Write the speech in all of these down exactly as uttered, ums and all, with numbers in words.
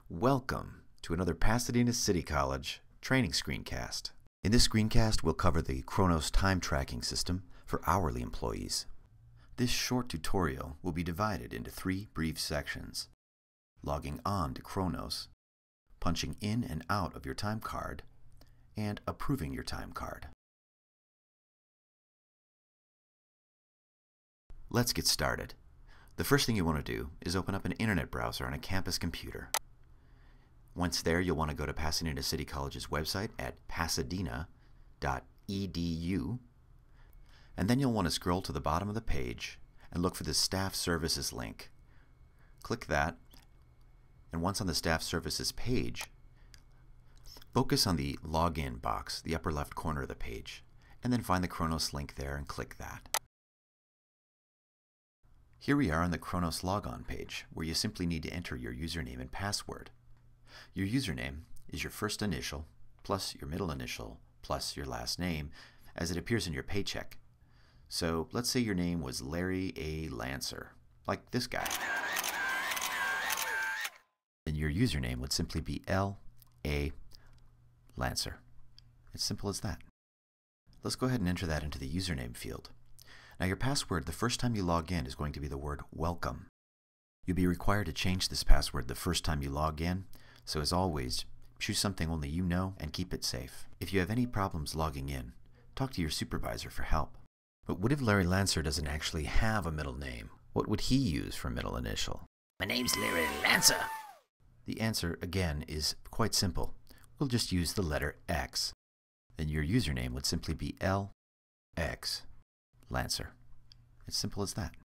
Welcome to another Pasadena City College training screencast. In this screencast, we'll cover the Kronos Time Tracking System for hourly employees. This short tutorial will be divided into three brief sections: logging on to Kronos, punching in and out of your time card, and approving your time card. Let's get started. The first thing you want to do is open up an internet browser on a campus computer. Once there, you'll want to go to Pasadena City College's website at pasadena dot e d u, and then you'll want to scroll to the bottom of the page and look for the Staff Services link. Click that, and once on the Staff Services page, focus on the Login box, the upper left corner of the page, and then find the Kronos link there and click that. Here we are on the Kronos Logon page, where you simply need to enter your username and password. Your username is your first initial, plus your middle initial, plus your last name, as it appears in your paycheck. So let's say your name was Larry A. Lancer, like this guy. Then your username would simply be L A. Lancer. It's simple as that. Let's go ahead and enter that into the username field. Now your password the first time you log in is going to be the word welcome. You'll be required to change this password the first time you log in, so as always, choose something only you know and keep it safe. If you have any problems logging in, talk to your supervisor for help. But what if Larry Lancer doesn't actually have a middle name? What would he use for middle initial? My name's Larry Lancer. The answer, again, is quite simple. We'll just use the letter X. Then your username would simply be L X Lancer. It's simple as that.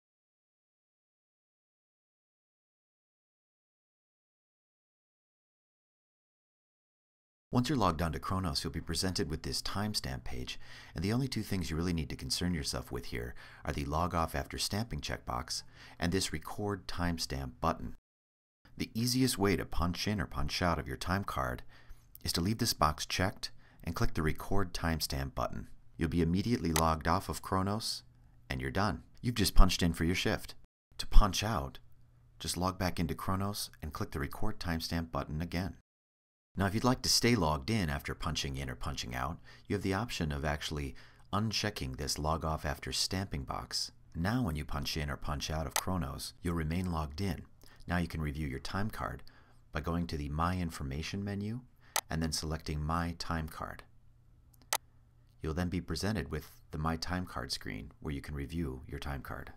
Once you're logged on to Kronos, you'll be presented with this timestamp page, and the only two things you really need to concern yourself with here are the log off after stamping checkbox and this record timestamp button. The easiest way to punch in or punch out of your time card is to leave this box checked and click the record timestamp button. You'll be immediately logged off of Kronos and you're done. You've just punched in for your shift. To punch out, just log back into Kronos and click the record timestamp button again. Now if you'd like to stay logged in after punching in or punching out, you have the option of actually unchecking this log off after stamping box. Now when you punch in or punch out of Kronos, you'll remain logged in. Now you can review your time card by going to the My Information menu and then selecting My Time Card. You'll then be presented with the My Time Card screen where you can review your time card.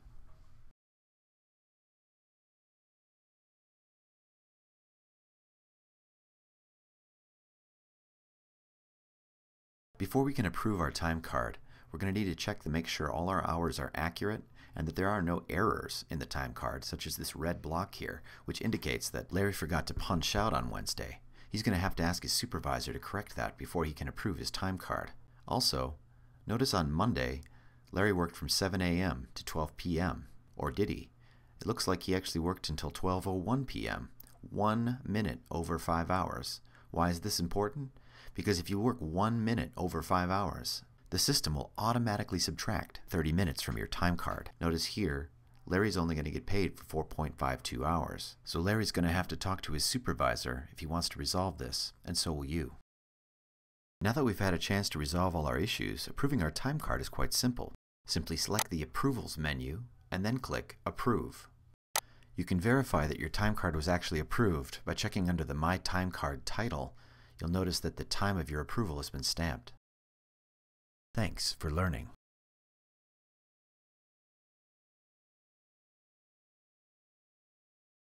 Before we can approve our time card, we're going to need to check to make sure all our hours are accurate and that there are no errors in the time card, such as this red block here, which indicates that Larry forgot to punch out on Wednesday. He's going to have to ask his supervisor to correct that before he can approve his time card. Also, notice on Monday, Larry worked from seven A M to twelve P M Or did he? It looks like he actually worked until twelve oh one P M One minute over five hours. Why is this important? Because if you work one minute over five hours, the system will automatically subtract thirty minutes from your time card. Notice here, Larry's only going to get paid for four point five two hours. So Larry's going to have to talk to his supervisor if he wants to resolve this, and so will you. Now that we've had a chance to resolve all our issues, approving our time card is quite simple. Simply select the Approvals menu and then click Approve. You can verify that your time card was actually approved by checking under the My Time Card title. You'll notice that the time of your approval has been stamped. Thanks for learning.